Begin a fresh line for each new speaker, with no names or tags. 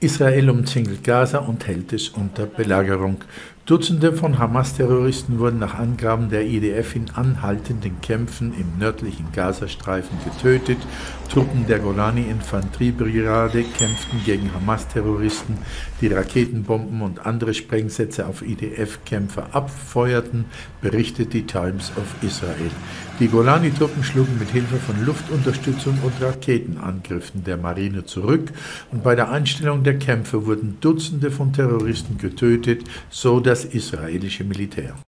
Israel umzingelt Gaza und hält es unter Belagerung. Dutzende von Hamas-Terroristen wurden nach Angaben der IDF in anhaltenden Kämpfen im nördlichen Gazastreifen getötet. Truppen der Golani-Infanteriebrigade kämpften gegen Hamas-Terroristen, die Raketenbomben und andere Sprengsätze auf IDF-Kämpfer abfeuerten, berichtet die Times of Israel. Die Golani-Truppen schlugen mit Hilfe von Luftunterstützung und Raketenangriffen der Marine zurück und bei der Einstellung der Kämpfe wurden Dutzende von Terroristen getötet, so das israelische Militär.